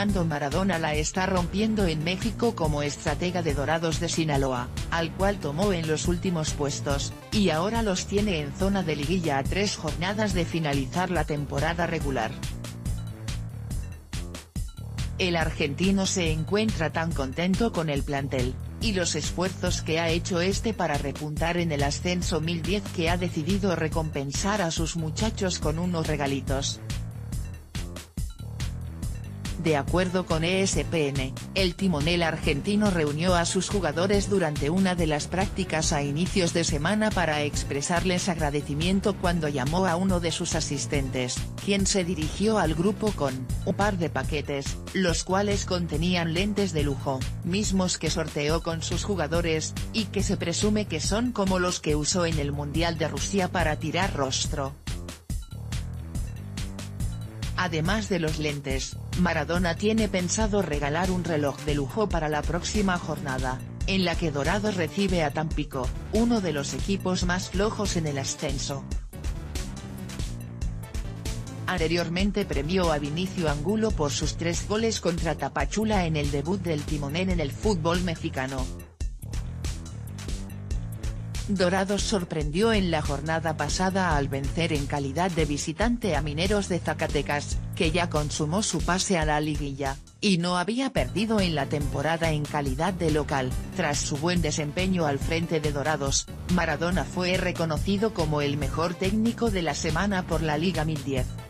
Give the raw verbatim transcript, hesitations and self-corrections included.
Armando Maradona la está rompiendo en México como estratega de Dorados de Sinaloa, al cual tomó en los últimos puestos, y ahora los tiene en zona de liguilla a tres jornadas de finalizar la temporada regular. El argentino se encuentra tan contento con el plantel, y los esfuerzos que ha hecho este para repuntar en el ascenso dos mil diez que ha decidido recompensar a sus muchachos con unos regalitos. De acuerdo con E S P N, el timonel argentino reunió a sus jugadores durante una de las prácticas a inicios de semana para expresarles agradecimiento cuando llamó a uno de sus asistentes, quien se dirigió al grupo con un par de paquetes, los cuales contenían lentes de lujo, mismos que sorteó con sus jugadores, y que se presume que son como los que usó en el Mundial de Rusia para tirar rostro. Además de los lentes, Maradona tiene pensado regalar un reloj de lujo para la próxima jornada, en la que Dorados recibe a Tampico, uno de los equipos más flojos en el ascenso. Anteriormente premió a Vinicio Angulo por sus tres goles contra Tapachula en el debut del timonel en el fútbol mexicano. Dorados sorprendió en la jornada pasada al vencer en calidad de visitante a Mineros de Zacatecas, que ya consumó su pase a la liguilla, y no había perdido en la temporada en calidad de local. Tras su buen desempeño al frente de Dorados, Maradona fue reconocido como el mejor técnico de la semana por la Liga mil diez.